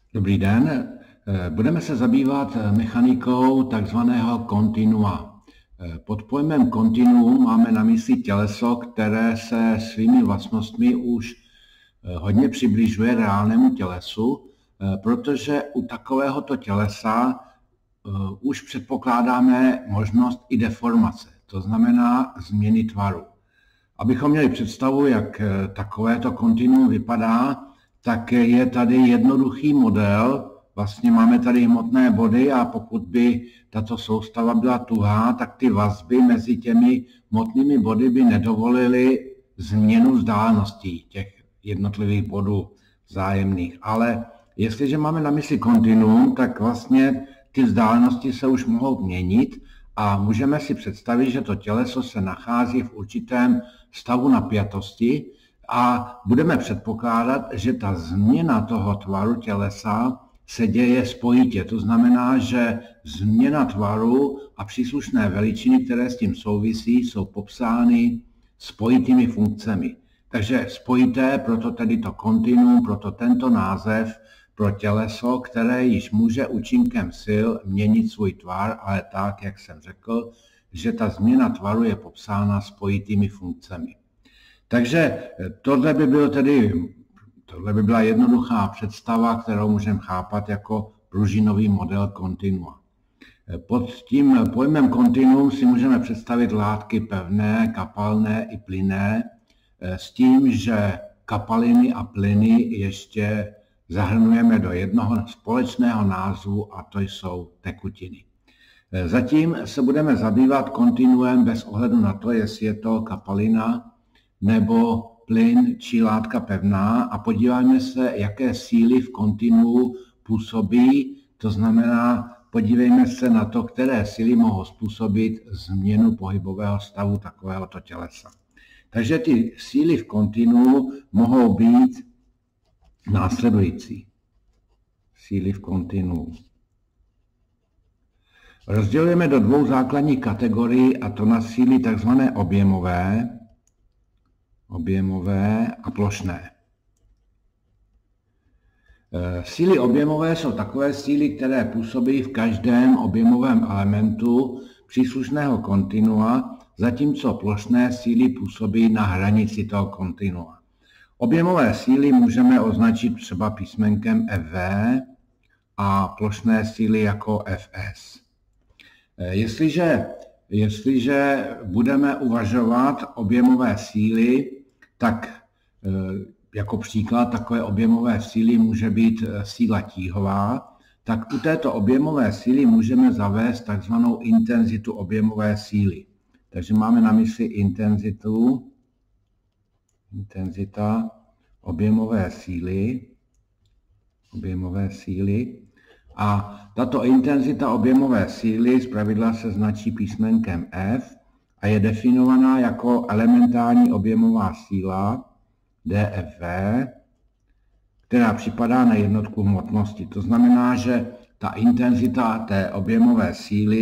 Dobrý den. Budeme se zabývat mechanikou takzvaného kontinua. Pod pojmem kontinuum máme na mysli těleso, které se svými vlastnostmi už hodně přibližuje reálnému tělesu, protože u takovéhoto tělesa už předpokládáme možnost i deformace, to znamená změny tvaru. Abychom měli představu, jak takovéto kontinuum vypadá, tak je tady jednoduchý model. Vlastně máme tady hmotné body a pokud by tato soustava byla tuhá, tak ty vazby mezi těmi hmotnými body by nedovolily změnu vzdáleností těch jednotlivých bodů vzájemných. Ale jestliže máme na mysli kontinuum, tak vlastně ty vzdálenosti se už mohou měnit a můžeme si představit, že to těleso se nachází v určitém stavu napjatosti a budeme předpokládat, že ta změna toho tvaru tělesa se děje spojitě. To znamená, že změna tvaru a příslušné veličiny, které s tím souvisí, jsou popsány spojitými funkcemi. Takže spojité, proto tedy to kontinuum, proto tento název pro těleso, které již může účinkem sil měnit svůj tvar, ale tak, jak jsem řekl, že ta změna tvaru je popsána spojitými funkcemi. Takže tohle by byla jednoduchá představa, kterou můžeme chápat jako pružinový model kontinua. Pod tím pojmem kontinuum si můžeme představit látky pevné, kapalné i plynné, s tím, že kapaliny a plyny ještě zahrnujeme do jednoho společného názvu a to jsou tekutiny. Zatím se budeme zabývat kontinuem bez ohledu na to, jestli je to kapalina nebo plyn či látka pevná a podíváme se, jaké síly v kontinuu působí, to znamená, podívejme se na to, které síly mohou způsobit změnu pohybového stavu takovéhoto tělesa. Takže ty síly v kontinuu mohou být následující. Síly v kontinuu rozdělujeme do dvou základních kategorií, a to na síly tzv. Objemové a plošné. Síly objemové jsou takové síly, které působí v každém objemovém elementu příslušného kontinua, zatímco plošné síly působí na hranici toho kontinua. Objemové síly můžeme označit třeba písmenkem FV a plošné síly jako FS. Jestliže budeme uvažovat objemové síly, tak jako příklad takové objemové síly může být síla tíhová, tak u této objemové síly můžeme zavést takzvanou intenzitu objemové síly. Takže máme na mysli intenzita objemové síly. A tato intenzita objemové síly zpravidla se značí písmenkem F a je definovaná jako elementární objemová síla DFV, která připadá na jednotku hmotnosti. To znamená, že ta intenzita té objemové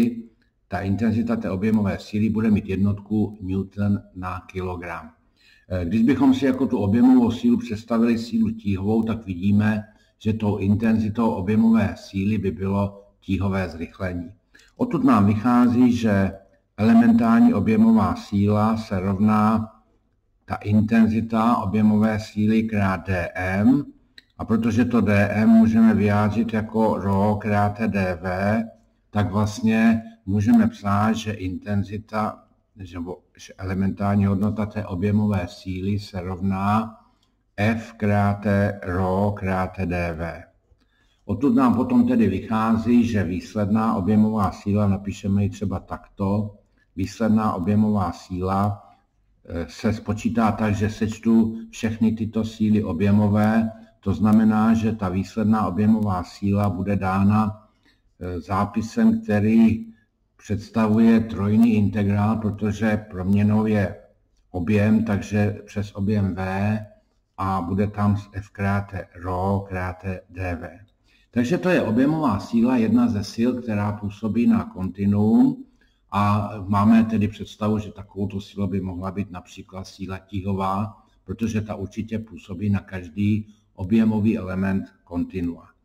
síly bude mít jednotku Newton na kilogram. Když bychom si jako tu objemovou sílu představili sílu tíhovou, tak vidíme, že tou intenzitou objemové síly by bylo tíhové zrychlení. Odtud nám vychází, že elementární objemová síla se rovná ta intenzita objemové síly krát dm, a protože to dm můžeme vyjádřit jako ρ krát dv, tak vlastně můžeme psát, že že elementární hodnota té objemové síly se rovná F krát ρ krát dv. Odtud nám potom tedy vychází, že výsledná objemová síla, napíšeme ji třeba takto, výsledná objemová síla se spočítá tak, že sečtu všechny tyto síly objemové, to znamená, že ta výsledná objemová síla bude dána zápisem, který představuje trojný integrál, protože proměnou je objem, takže přes objem V a bude tam F krát ρ krát dv. Takže to je objemová síla, jedna ze sil, která působí na kontinuum a máme tedy představu, že takovouto sílu by mohla být například síla tíhová, protože ta určitě působí na každý objemový element kontinua.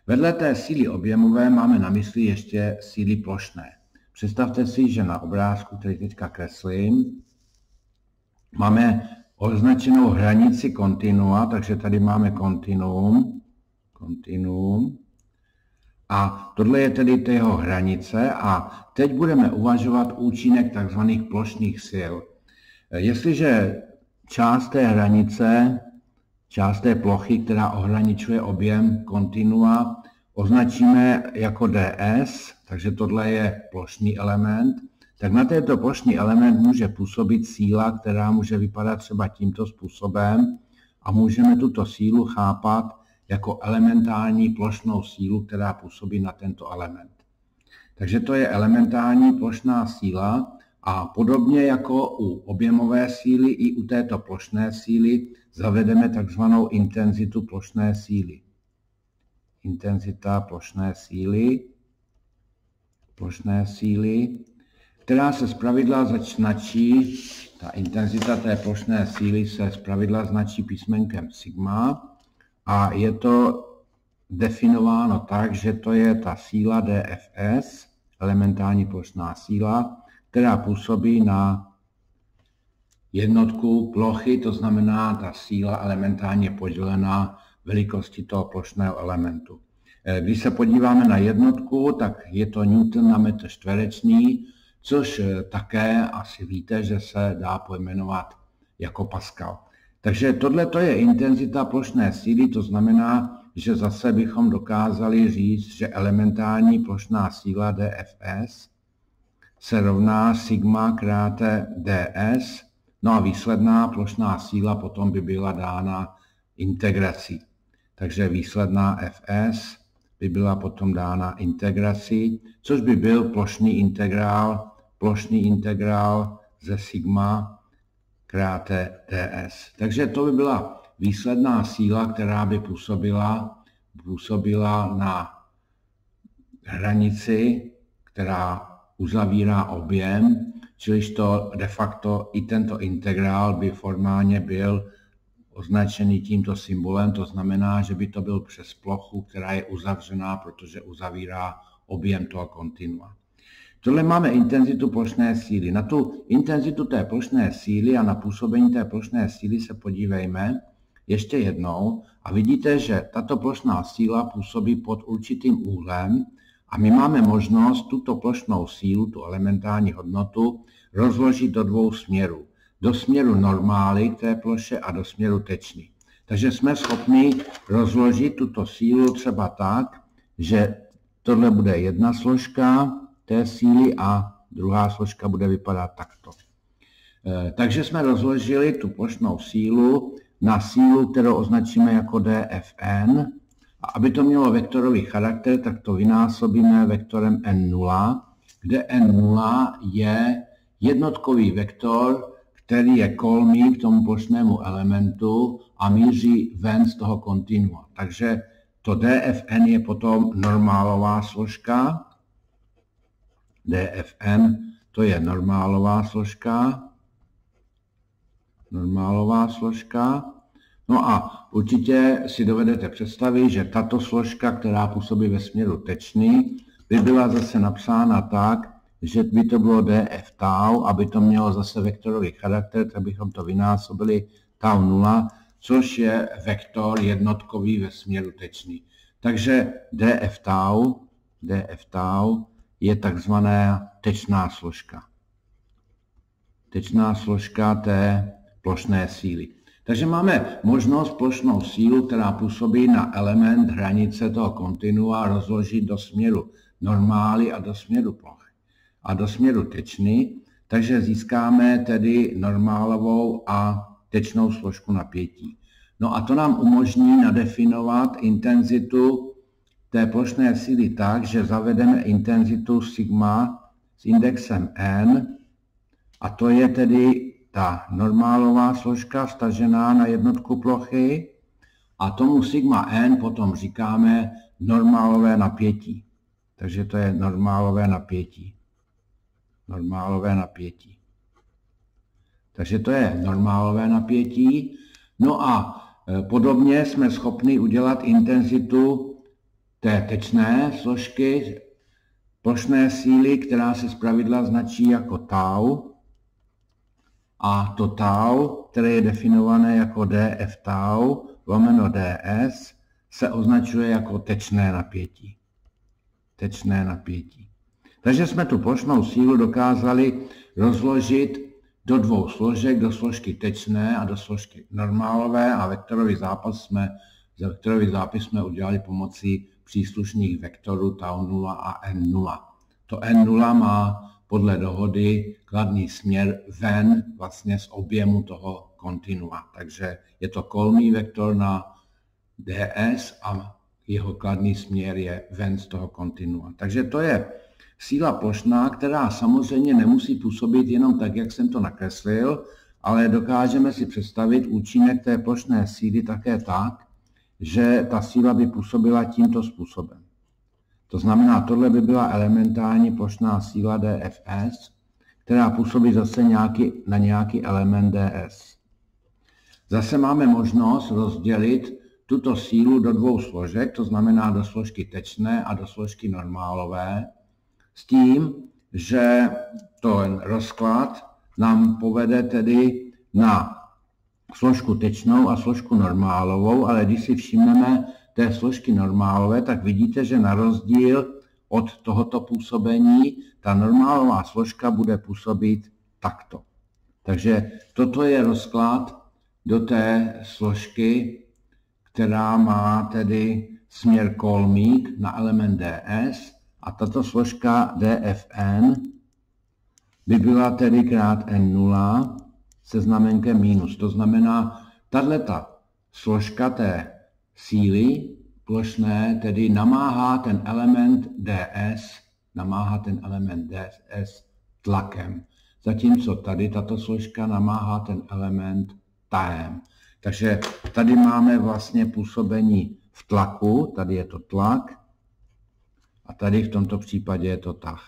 Vedle té síly objemové máme na mysli ještě síly plošné. Představte si, že na obrázku, který teďka kreslím, máme označenou hranici kontinua, takže tady máme kontinuum. A tohle je tedy jeho hranice a teď budeme uvažovat účinek tzv. Plošných sil. Jestliže část té hranice, část té plochy, která ohraničuje objem kontinua, označíme jako ds, takže tohle je plošný element, tak na tento plošný element může působit síla, která může vypadat třeba tímto způsobem a můžeme tuto sílu chápat jako elementární plošnou sílu, která působí na tento element. Takže to je elementární plošná síla a podobně jako u objemové síly i u této plošné síly zavedeme takzvanou intenzitu plošné síly. Intenzita plošné síly, která se zpravidla značí, ta intenzita té plošné síly se zpravidla značí písmenkem sigma a je to definováno tak, že to je ta síla DFS, elementární plošná síla, která působí na jednotku plochy, to znamená ta síla elementárně podělená velikosti toho plošného elementu. Když se podíváme na jednotku, tak je to Newton na metr čtvereční, což také asi víte, že se dá pojmenovat jako Pascal. Takže tohle je intenzita plošné síly, to znamená, že zase bychom dokázali říct, že elementární plošná síla DFS se rovná sigma kráte ds, no a výsledná plošná síla potom by byla dána integrací. Takže výsledná Fs by byla potom dána integrací, což by byl plošný integrál ze sigma kráte ds. Takže to by byla výsledná síla, která by působila na hranici, která uzavírá objem, čiliž to de facto i tento integrál by formálně byl označený tímto symbolem, to znamená, že by to byl přes plochu, která je uzavřená, protože uzavírá objem toho kontinua. Tohle máme intenzitu plošné síly. Na tu intenzitu té plošné síly a na působení té plošné síly se podívejme ještě jednou a vidíte, že tato plošná síla působí pod určitým úhlem a my máme možnost tuto plošnou sílu, tu elementární hodnotu, rozložit do dvou směrů. Do směru normály k té ploše a do směru tečný. Takže jsme schopni rozložit tuto sílu třeba tak, že tohle bude jedna složka té síly a druhá složka bude vypadat takto. Takže jsme rozložili tu plošnou sílu na sílu, kterou označíme jako dfn. A aby to mělo vektorový charakter, tak to vynásobíme vektorem n0, kde n0 je jednotkový vektor, který je kolmý k tomu plošnému elementu a míří ven z toho kontinua. Takže to dfn je potom normálová složka. dfn to je normálová složka. No a určitě si dovedete představit, že tato složka, která působí ve směru tečný, by byla zase napsána tak, že by to bylo df tau, aby to mělo zase vektorový charakter, tak bychom to vynásobili tau 0, což je vektor jednotkový ve směru tečný. Takže df tau je takzvaná tečná složka. Tečná složka té plošné síly. Takže máme možnost plošnou sílu, která působí na element hranice toho kontinua, rozložit do směru normály a do směru plochy a do směru tečný, takže získáme tedy normálovou a tečnou složku napětí. No a to nám umožní nadefinovat intenzitu té plošné síly tak, že zavedeme intenzitu sigma s indexem n a to je tedy ta normálová složka vztažená na jednotku plochy a tomu sigma n potom říkáme normálové napětí. Takže to je normálové napětí. Takže to je normálové napětí. No a podobně jsme schopni udělat intenzitu té tečné složky plošné síly, která se zpravidla značí jako tau. A to tau, které je definované jako df tau lomeno ds, se označuje jako tečné napětí. Tečné napětí. Takže jsme tu plošnou sílu dokázali rozložit do dvou složek, do složky tečné a do složky normálové, a vektorový zápis jsme udělali pomocí příslušných vektorů tau 0 a n0. To n0 má podle dohody kladný směr ven vlastně z objemu toho kontinua. Takže je to kolmý vektor na ds a jeho kladný směr je ven z toho kontinua. Takže to je síla plošná, která samozřejmě nemusí působit jenom tak, jak jsem to nakreslil, ale dokážeme si představit účinek té plošné síly také tak, že ta síla by působila tímto způsobem. To znamená, tohle by byla elementární plošná síla dfs, která působí zase na nějaký element ds. Zase máme možnost rozdělit tuto sílu do dvou složek, to znamená do složky tečné a do složky normálové, s tím, že ten rozklad nám povede tedy na složku tečnou a složku normálovou, ale když si všimneme té složky normálové, tak vidíte, že na rozdíl od tohoto působení ta normálová složka bude působit takto. Takže toto je rozklad do té složky, která má tedy směr kolmík na element ds, a tato složka dfn by byla tedy krát n0 se znamenkem minus. To znamená, tato složka té síly plošné tedy namáhá ten element ds tlakem. Zatímco tady tato složka namáhá ten element tahem. Takže tady máme vlastně působení v tlaku, tady je to tlak a tady v tomto případě je to tah.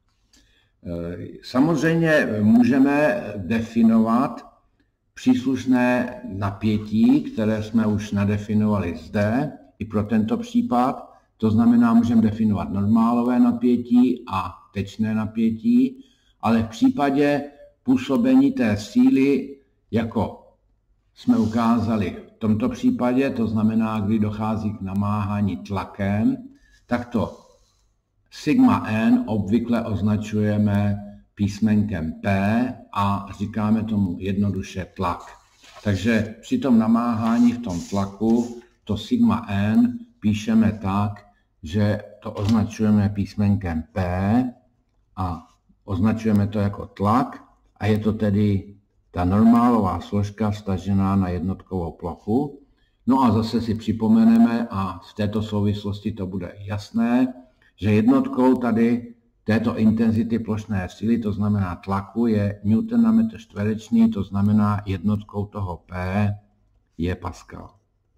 Samozřejmě můžeme definovat příslušné napětí, které jsme už nadefinovali zde, i pro tento případ. To znamená, můžeme definovat normálové napětí a tečné napětí, ale v případě působení té síly, jako jsme ukázali v tomto případě, to znamená, kdy dochází k namáhání tlakem, tak to sigma n obvykle označujeme písmenkem P a říkáme tomu jednoduše tlak. Takže při tom namáhání v tom tlaku to sigma n píšeme tak, že to označujeme písmenkem P a označujeme to jako tlak a je to tedy ta normálová složka vztažená na jednotkovou plochu. No a zase si připomeneme, a v této souvislosti to bude jasné, že jednotkou tady této intenzity plošné síly, to znamená tlaku, je Newton na metr čtvereční, to znamená jednotkou toho P je Pascal.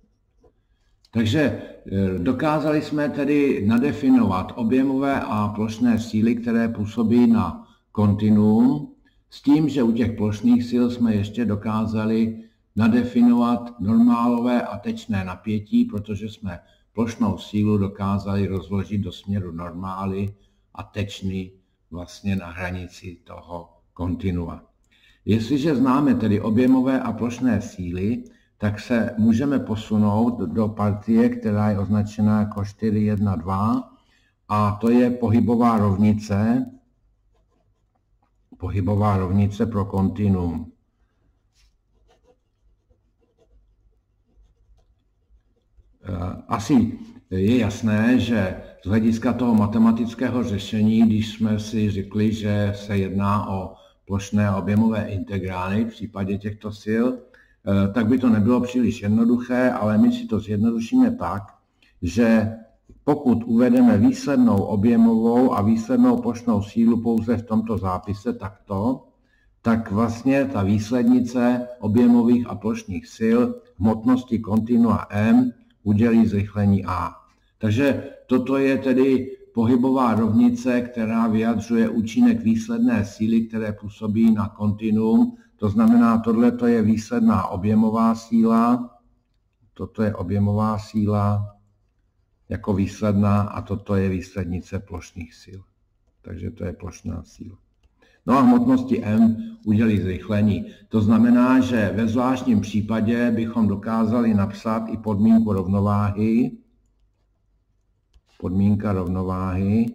Takže dokázali jsme tedy nadefinovat objemové a plošné síly, které působí na kontinuum, s tím, že u těch plošných sil jsme ještě dokázali nadefinovat normálové a tečné napětí, protože jsme plošnou sílu dokázali rozložit do směru normály a tečný vlastně na hranici toho kontinua. Jestliže známe tedy objemové a plošné síly, tak se můžeme posunout do partie, která je označena jako 4.1.2 a to je pohybová rovnice pro kontinuum. Asi je jasné, že z hlediska toho matematického řešení, když jsme si řekli, že se jedná o plošné a objemové integrály v případě těchto sil, tak by to nebylo příliš jednoduché, ale my si to zjednodušíme tak, že pokud uvedeme výslednou objemovou a výslednou plošnou sílu pouze v tomto zápise takto, tak vlastně ta výslednice objemových a plošných sil hmotnosti kontinua M udělí zrychlení A. Takže toto je tedy pohybová rovnice, která vyjadřuje účinek výsledné síly, které působí na kontinuum. To znamená, tohle je výsledná objemová síla, toto je objemová síla, jako výsledná a toto je výslednice plošných sil. Takže to je plošná síla. No a hmotnosti M udělí zrychlení. To znamená, že ve zvláštním případě bychom dokázali napsat i podmínku rovnováhy. Podmínka rovnováhy.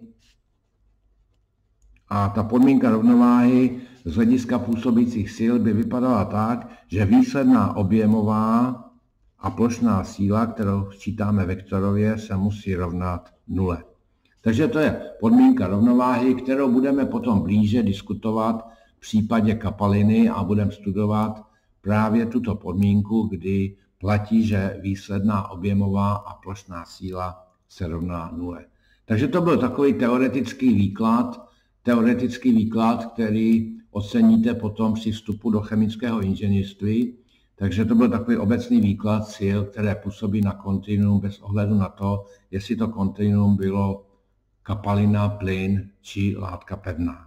A ta podmínka rovnováhy z hlediska působících sil by vypadala tak, že výsledná objemová a plošná síla, kterou sčítáme vektorově, se musí rovnat nule. Takže to je podmínka rovnováhy, kterou budeme potom blíže diskutovat v případě kapaliny a budeme studovat právě tuto podmínku, kdy platí, že výsledná objemová a plošná síla se rovná nule. Takže to byl takový teoretický výklad, který oceníte potom při vstupu do chemického inženýrství. Takže to byl takový obecný výklad sil, které působí na kontinuum bez ohledu na to, jestli to kontinuum bylo kapalina, plyn či látka pevná.